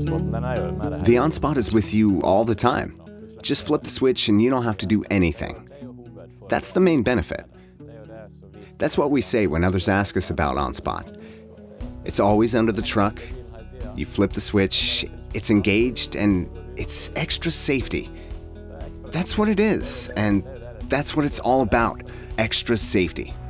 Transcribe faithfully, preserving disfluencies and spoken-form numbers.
The Onspot is with you all the time. Just flip the switch and you don't have to do anything. That's the main benefit. That's what we say when others ask us about Onspot. It's always under the truck. You flip the switch, it's engaged, and it's extra safety. That's what it is, and that's what it's all about, extra safety.